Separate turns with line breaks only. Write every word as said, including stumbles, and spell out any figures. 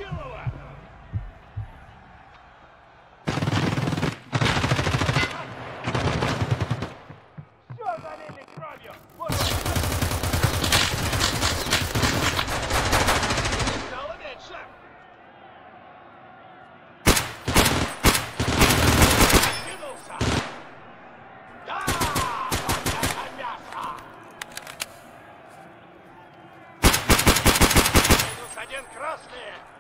Убил его! Все залили кровью! Вот он! Стало меньше! Откинулся! Да! Вот это мясо! Минус один красный!